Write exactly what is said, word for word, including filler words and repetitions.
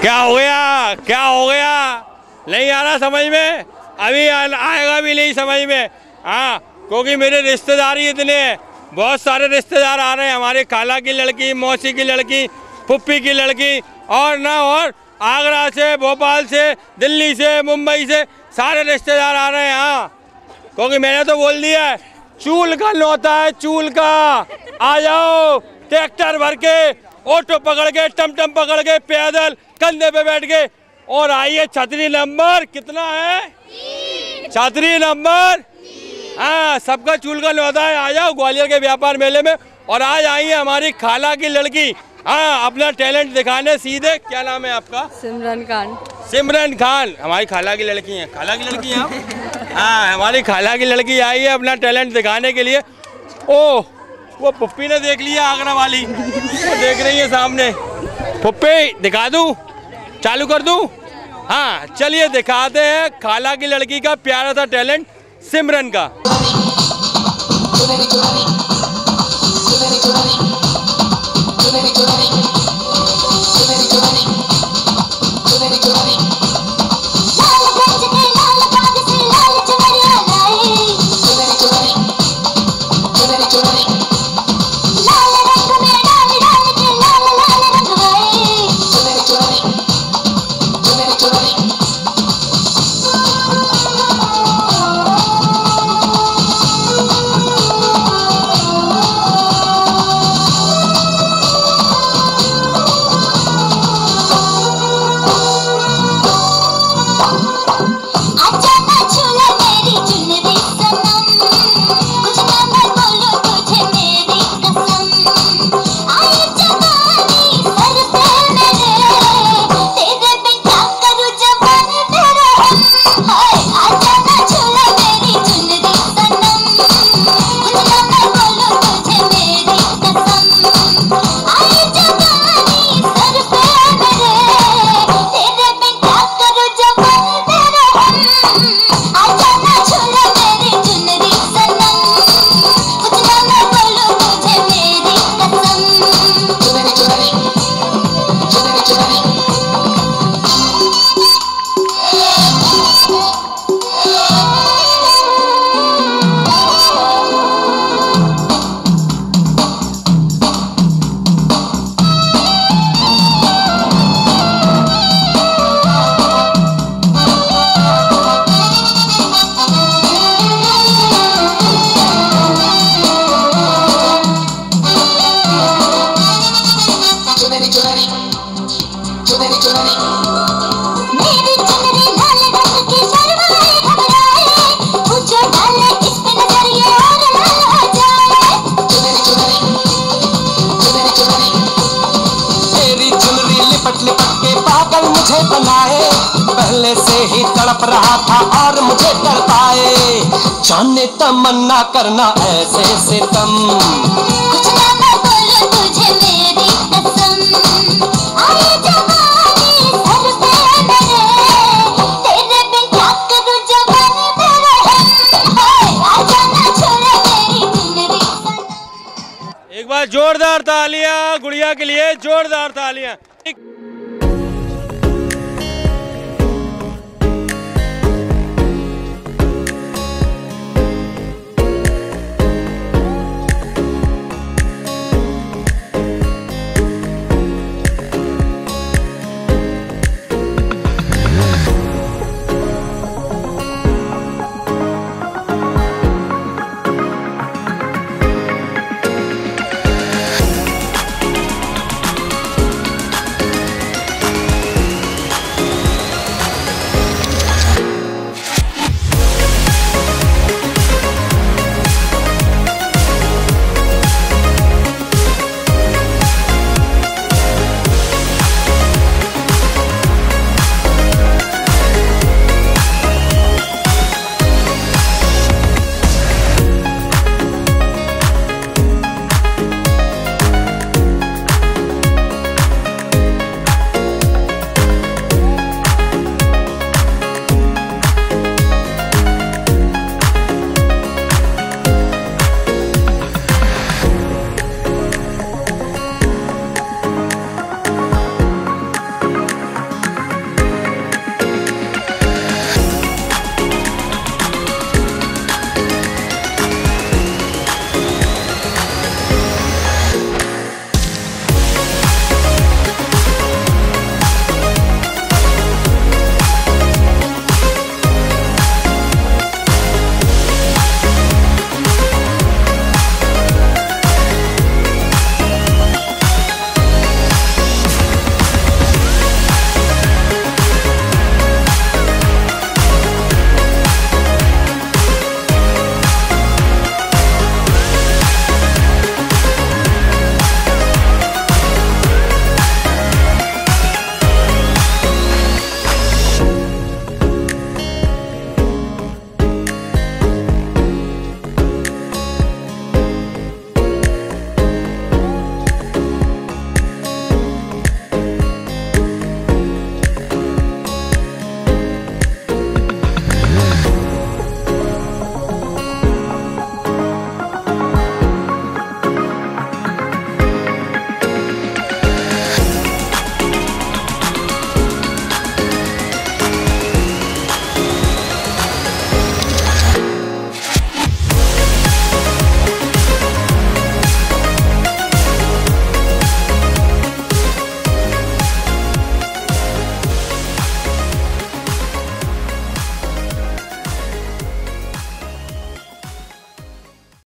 क्या हो गया, क्या हो गया, नहीं आ रहा समझ में, अभी आ, आएगा भी नहीं समझ में। हाँ, क्योंकि मेरे रिश्तेदारी इतने हैं, बहुत सारे रिश्तेदार आ रहे हैं, हमारे खाला की लड़की, मौसी की लड़की, फुप्पी की लड़की, और ना और आगरा से, भोपाल से, दिल्ली से, मुंबई से सारे रिश्तेदार आ रहे हैं। हाँ, क्योंकि मैंने तो बोल दिया है, चूल का न्योता है, चूल का। आ जाओ ट्रैक्टर भर के, ऑटो पकड़ के, टमटम पकड़ के, पैदल कंधे पे बैठ के, और आइए। छतरी नंबर कितना है? छतरी नंबर, हाँ, सबका चूल का न्योता है। आ जाओ ग्वालियर के व्यापार मेले में, और आज आई है हमारी खाला की लड़की, हाँ, अपना टैलेंट दिखाने सीधे। क्या नाम है आपका? सिमरन खान। सिमरन खान हमारी खाला की लड़की है। खाला की लड़की है आप? हाँ, हमारी खाला की लड़की आई है अपना टैलेंट दिखाने के लिए। ओह, वो पुप्पी ने देख लिया, आगरा वाली वो देख रही है सामने। पुप्पी दिखा दूं, चालू कर दूं? हाँ, चलिए दिखाते हैं खाला की लड़की का प्यारा सा टैलेंट, सिमरन का। पहले से ही तड़प रहा था और मुझे तड़पाए, जाने तमन्ना करना ऐसे सितम। कुछ ना मैं बोलूं तुझे मेरी कसम, आए जवानी सर पे मेरे, तेरे बिन क्या करूं जवानी मेरे हम, आ जाना छोड़े मेरी चुनरी सनम। एक बार जोरदार तालियां गुड़िया के लिए, जोरदार तालियां।